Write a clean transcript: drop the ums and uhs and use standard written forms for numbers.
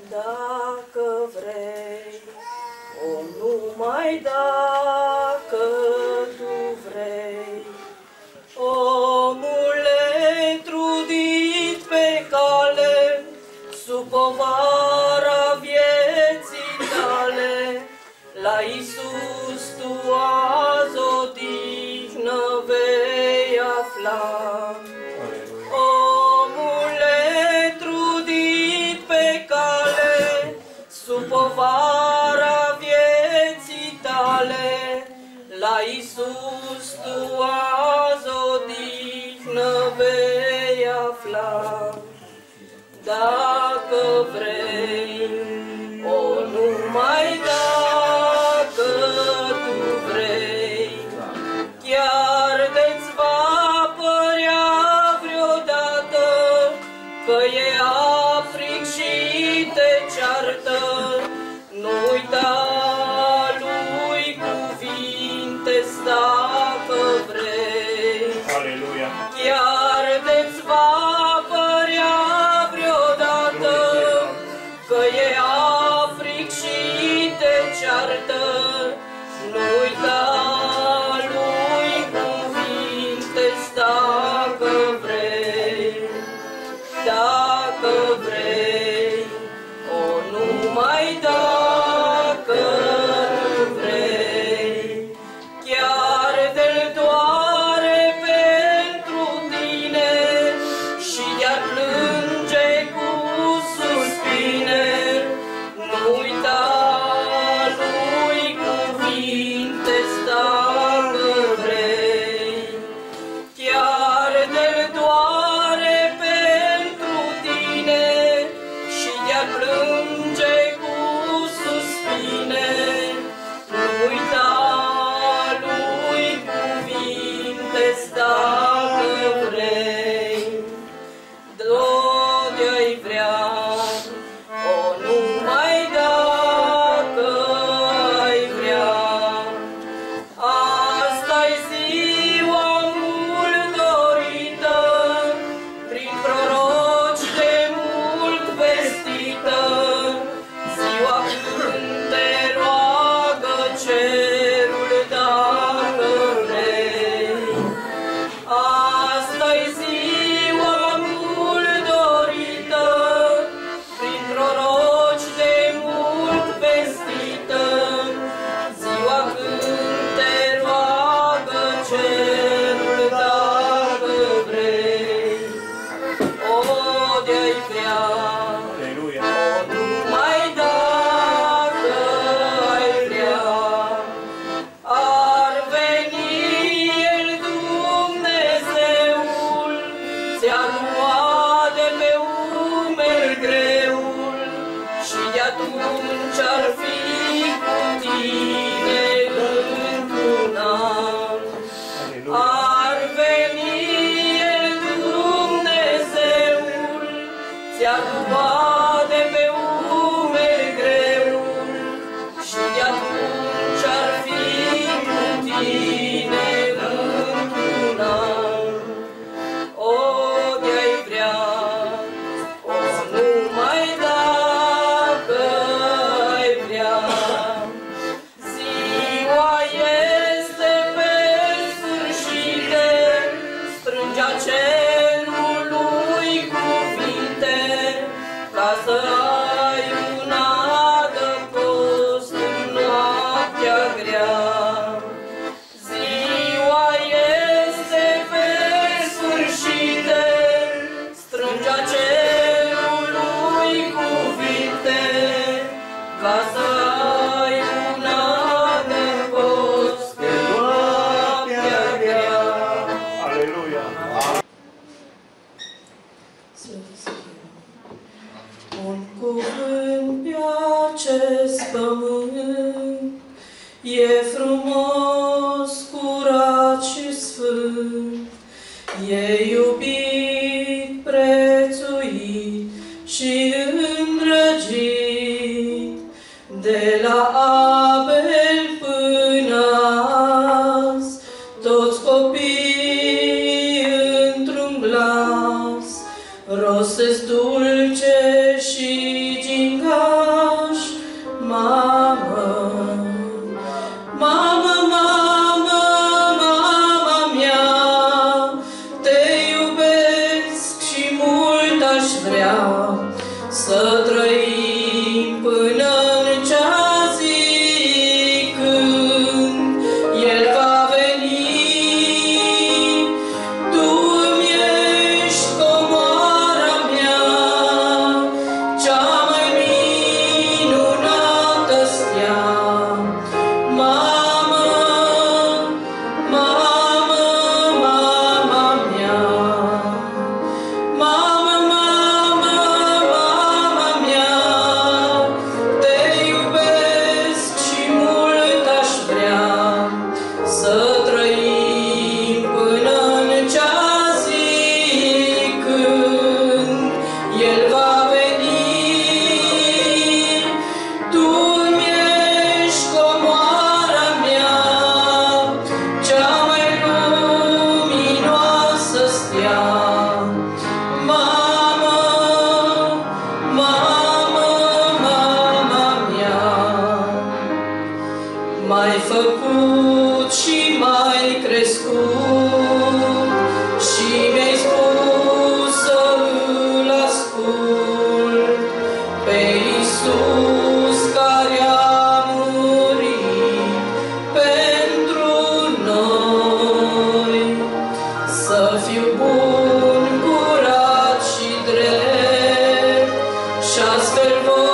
Dacă vrei, o numai dacă tu vrei, omule trudit pe cale, sub povara vieții tale, la Iisus tu azi odihnă vei afla. Omule trudit pe cale, sub povara vieții tale, la Iisus tu azi odihnă vei afla. Dacă vrei, o numai dacă tu vrei, chiar de-ți va părea vreodată că e afric și te ceartă, nu uita lui cuvinte dacă vrei. Aleluia. Chiar de-ți va părea vreodată că e afric și te ceartă, nu uita lui cuvinte dacă vrei. Dacă vrei, o numai dacă tu vrei, chiar de-l doare pentru tine și de-ar plânge cu suspine, nu uita lui cuvinte dacă vrei. Chiar de-l doare pentru tine și de-ar plânge cu suspine, nu uita lui cuvinte dacă vrei. De-ai vrea, o numai dacă ai vrea. Asta-i ziua mult dorită, prin proroci de mult vestită, ziua când te roagă cerul dacă vrei. Asta-i ziua mult dorită, prin proroci de mult vestită, ziua când te roagă cerul dacă vrei. O, de-ai vrea, o numai dacă ai vrea, ar veni El Dumnezeul, ți-ar lua de pe umeri greul și de-atunci ar fi cu tine într-un an. Ar veni El Dumnezeul, ți-ar lua de pe umeri greul și de-atunci ar fi cu tine într-un an. O, de-ai vrea, o numai dacă ai vrea. Ziua este pe sfârșite, strângea cerului cuvinte, ca să ai un adăpost în noaptea grea. Ziua este pe sfârșite, strângea cerului cuvinte, ca să ai un adăpost în noaptea grea. Aleluia! Un cuvânt pe acest pământ e frumos, curat și sfânt, e iubit, prețuit și îndrăgit, de la Abel până azi, toți copiii într-un glas rostesc dulce și ginga să trăim până-n cea zi când El va veni. Tu-mi ești comoara mea, cea mai minunată stea. Mamă, mamă, mama mea. Mamă, mamă, mama mea, te iubesc și mult aș vrea să trăim până-n cea zi când El va veni. Tu-mi ești comoara mea, cea mai luminoasă stea. Mamă, mamă, mama mea. M-ai făcut și m-ai crescut și mi-ai spus să îl ascult pe Iisus care a murit pentru noi. Să fiu bun, curat și drept și astfel voi